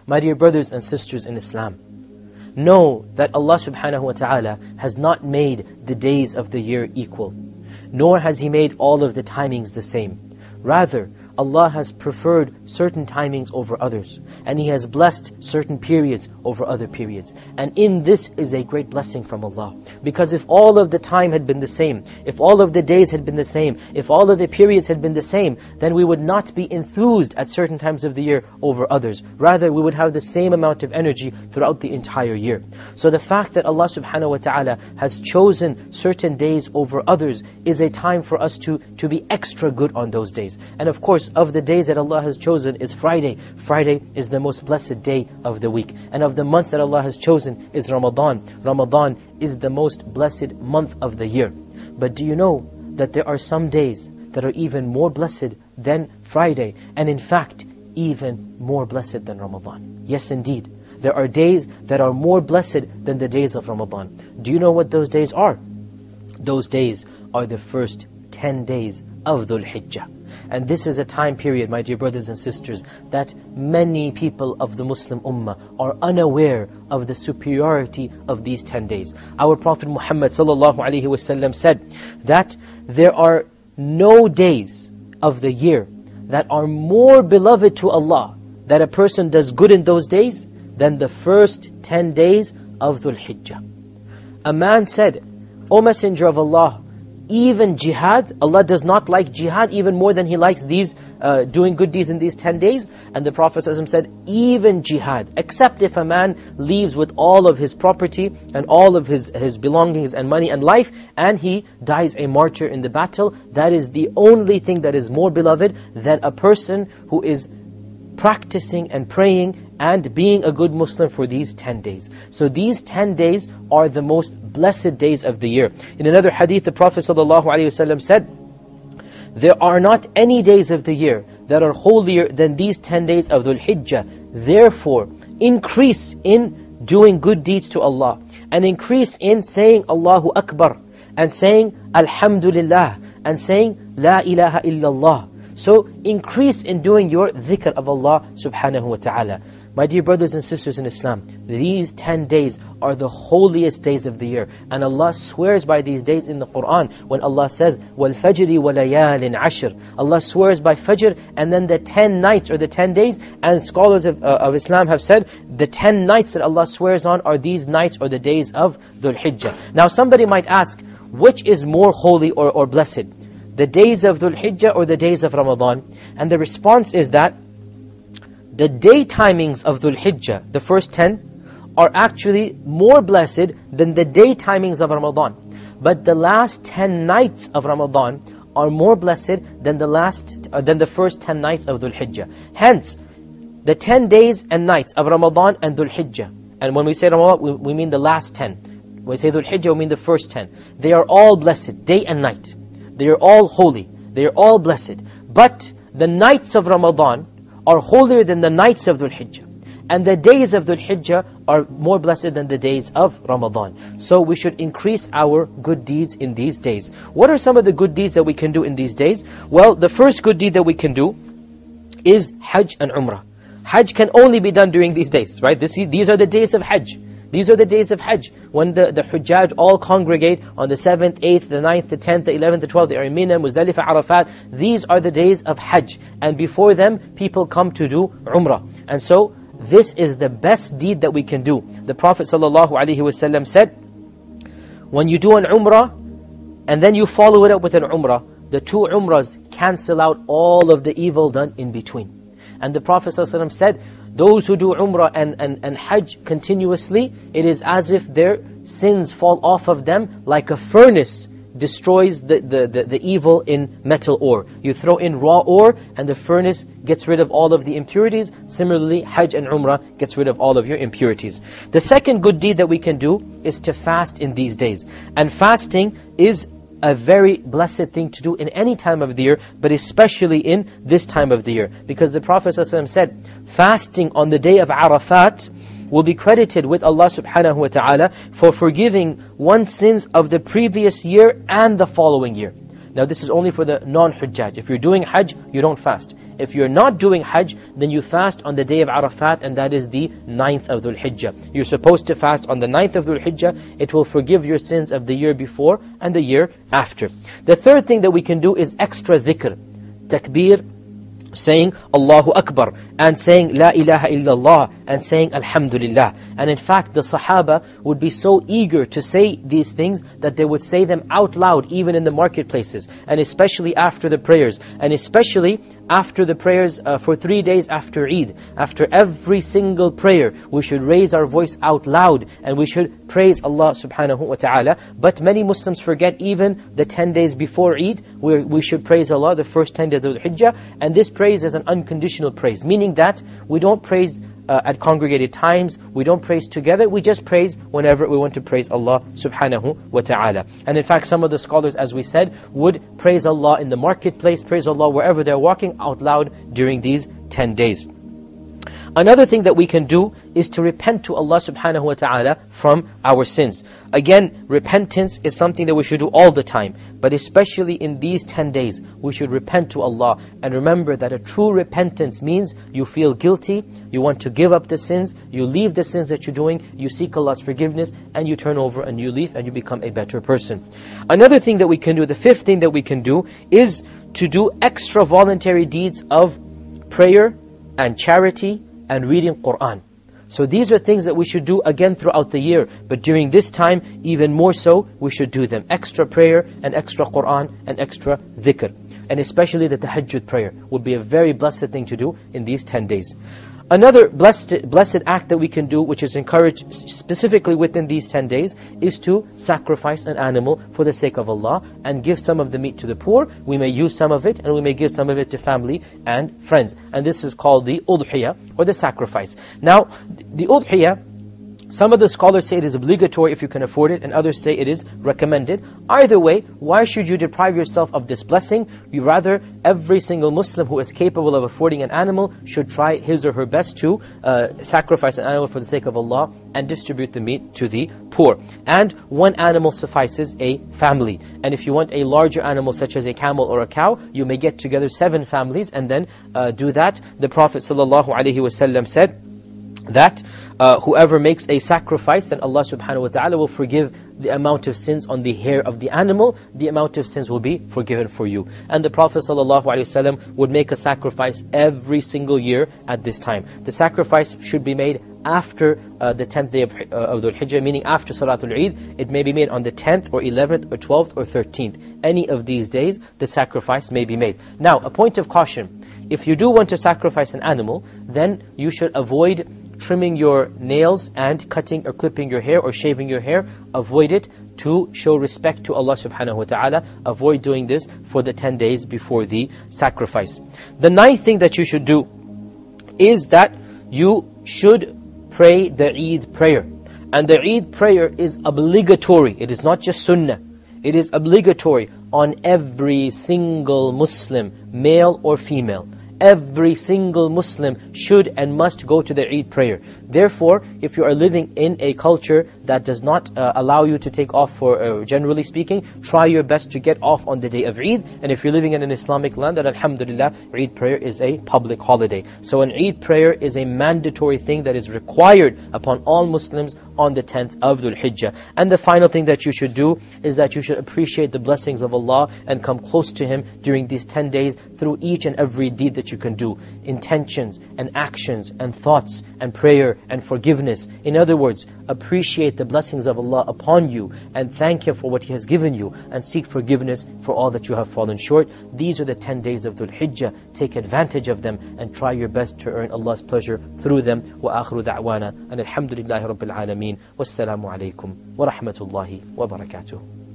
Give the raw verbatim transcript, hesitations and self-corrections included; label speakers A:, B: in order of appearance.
A: My dear brothers and sisters in Islam, know that Allah subhanahu wa ta'ala has not made the days of the year equal, nor has He made all of the timings the same. Rather, Allah has preferred certain timings over others, and He has blessed certain periods over other periods. And in this is a great blessing from Allah. Because if all of the time had been the same, if all of the days had been the same, if all of the periods had been the same, then we would not be enthused at certain times of the year over others. Rather, we would have the same amount of energy throughout the entire year. So the fact that Allah subhanahu wa ta'ala has chosen certain days over others is a time for us to, to be extra good on those days. And of course, of the days that Allah has chosen is Friday. Friday is the most blessed day of the week. And of the months that Allah has chosen is Ramadan. Ramadan is the most blessed month of the year. But do you know that there are some days that are even more blessed than Friday? And in fact, even more blessed than Ramadan. Yes, indeed. There are days that are more blessed than the days of Ramadan. Do you know what those days are? Those days are the first ten days of Dhul Hijjah. And this is a time period, my dear brothers and sisters, that many people of the Muslim Ummah are unaware of the superiority of these ten days. Our Prophet Muhammad sallallahu alaihi wasallam said that there are no days of the year that are more beloved to Allah, that a person does good in those days, than the first ten days of Dhul Hijjah. A man said, O Messenger of Allah, even jihad, Allah does not like jihad even more than He likes these uh, doing good deeds in these ten days. And the Prophet ﷺ said, even jihad, except if a man leaves with all of his property and all of his, his belongings and money and life, and he dies a martyr in the battle, that is the only thing that is more beloved than a person who is practicing and praying and being a good Muslim for these ten days. So these ten days are the most blessed days of the year. In another hadith, the Prophet ﷺ said, there are not any days of the year that are holier than these ten days of Dhul Hijjah. Therefore, increase in doing good deeds to Allah, and increase in saying Allahu Akbar, and saying Alhamdulillah, and saying La ilaha illallah. So increase in doing your dhikr of Allah subhanahu wa ta'ala. My dear brothers and sisters in Islam, these ten days are the holiest days of the year. And Allah swears by these days in the Qur'an when Allah says, وَالْفَجْرِ وَلَيَالٍ عَشْرٍ. Allah swears by Fajr and then the ten nights or the ten days. And scholars of, uh, of Islam have said, the ten nights that Allah swears on are these nights or the days of Dhul Hijjah. Now somebody might ask, which is more holy or, or blessed? The days of Dhul Hijjah or the days of Ramadan? And the response is that the day timings of Dhul Hijjah, the first ten, are actually more blessed than the day timings of Ramadan. But the last ten nights of Ramadan are more blessed than the last, uh, than the first ten nights of Dhul Hijjah. Hence, the ten days and nights of Ramadan and Dhul Hijjah. And when we say Ramadan, we, we mean the last ten. When we say Dhul Hijjah, we mean the first ten. They are all blessed, day and night. They are all holy. They are all blessed. But the nights of Ramadan are holier than the nights of Dhul Hijjah. And the days of Dhul Hijjah are more blessed than the days of Ramadan. So we should increase our good deeds in these days. What are some of the good deeds that we can do in these days? Well, the first good deed that we can do is Hajj and Umrah. Hajj can only be done during these days, right? This, these are the days of Hajj. These are the days of Hajj, when the, the Hujjaj all congregate on the seventh, eighth, the ninth, the tenth, the eleventh, the twelfth, they are in Mina, Muzdalifah, Arafat. These are the days of Hajj. And before them, people come to do Umrah. And so, this is the best deed that we can do. The Prophet ﷺ said, when you do an Umrah, and then you follow it up with an Umrah, the two Umrahs cancel out all of the evil done in between. And the Prophet ﷺ said, those who do Umrah and, and, and Hajj continuously, it is as if their sins fall off of them like a furnace destroys the, the, the, the evil in metal ore. You throw in raw ore and the furnace gets rid of all of the impurities. Similarly, Hajj and Umrah gets rid of all of your impurities. The second good deed that we can do is to fast in these days. And fasting is a very blessed thing to do in any time of the year, but especially in this time of the year. Because the Prophet ﷺ said, fasting on the day of Arafat will be credited with Allah subhanahu wa ta'ala for forgiving one's sins of the previous year and the following year. Now this is only for the non-Hujjaj. If you're doing Hajj, you don't fast. If you're not doing Hajj, then you fast on the day of Arafat, and that is the ninth of Dhul Hijjah. You're supposed to fast on the ninth of Dhul Hijjah. It will forgive your sins of the year before and the year after. The third thing that we can do is extra dhikr, takbir, saying Allahu Akbar, and saying La ilaha illallah, and saying Alhamdulillah. And in fact, the Sahaba would be so eager to say these things that they would say them out loud, even in the marketplaces, and especially after the prayers, and especially after the prayers uh, for three days after Eid. After every single prayer, we should raise our voice out loud, and we should praise Allah subhanahu wa ta'ala. But many Muslims forget even the ten days before Eid, where we should praise Allah the first ten days of the Hijjah, and this praise is an unconditional praise, meaning that we don't praise uh, at congregated times, we don't praise together, we just praise whenever we want to praise Allah subhanahu wa ta'ala. And in fact, some of the scholars, as we said, would praise Allah in the marketplace, praise Allah wherever they're walking out loud during these ten days. Another thing that we can do is to repent to Allah subhanahu wa ta'ala from our sins. Again, repentance is something that we should do all the time, but especially in these ten days, we should repent to Allah. And remember that a true repentance means you feel guilty, you want to give up the sins, you leave the sins that you're doing, you seek Allah's forgiveness, and you turn over a new leaf and you become a better person. Another thing that we can do, the fifth thing that we can do, is to do extra voluntary deeds of prayer and charity and reading Qur'an. So these are things that we should do again throughout the year, but during this time, even more so, we should do them. Extra prayer and extra Qur'an and extra dhikr. And especially the tahajjud prayer would be a very blessed thing to do in these ten days. Another blessed, blessed act that we can do, which is encouraged specifically within these ten days, is to sacrifice an animal for the sake of Allah and give some of the meat to the poor. We may use some of it, and we may give some of it to family and friends. And this is called the udhiyah, or the sacrifice. Now, the udhiyah, some of the scholars say it is obligatory if you can afford it, and others say it is recommended. Either way, why should you deprive yourself of this blessing? You rather, every single Muslim who is capable of affording an animal should try his or her best to uh, sacrifice an animal for the sake of Allah and distribute the meat to the poor. And one animal suffices a family. And if you want a larger animal such as a camel or a cow, you may get together seven families and then uh, do that. The Prophet ﷺ said that uh, whoever makes a sacrifice, then Allah subhanahu wa ta'ala will forgive the amount of sins on the hair of the animal, the amount of sins will be forgiven for you. And the Prophet ﷺ would make a sacrifice every single year at this time. The sacrifice should be made after uh, the tenth day of, uh, of Dhul Hijjah, meaning after Salatul Eid. It may be made on the tenth or eleventh or twelfth or thirteenth. Any of these days, the sacrifice may be made. Now, a point of caution. If you do want to sacrifice an animal, then you should avoid trimming your nails and cutting or clipping your hair or shaving your hair. Avoid it to show respect to Allah subhanahu wa ta'ala. Avoid doing this for the ten days before the sacrifice. The ninth thing that you should do is that you should pray the Eid prayer. And the Eid prayer is obligatory. It is not just sunnah. It is obligatory on every single Muslim, male or female. Every single Muslim should and must go to the Eid prayer. Therefore, if you are living in a culture that does not uh, allow you to take off for, uh, generally speaking, try your best to get off on the day of Eid. And if you're living in an Islamic land, then alhamdulillah, Eid prayer is a public holiday. So an Eid prayer is a mandatory thing that is required upon all Muslims on the tenth of Dhul Hijjah. And the final thing that you should do is that you should appreciate the blessings of Allah and come close to Him during these ten days through each and every deed that you can do. Intentions and actions and thoughts and prayer and forgiveness. In other words, appreciate the blessings of Allah upon you and thank Him for what He has given you and seek forgiveness for all that you have fallen short. These are the ten days of Dhul Hijjah. Take advantage of them and try your best to earn Allah's pleasure through them. Wa akhiru da'wana and alhamdulillahi rabbil alameen. Wassalamu alaikum wa rahmatullahi wa barakatuh.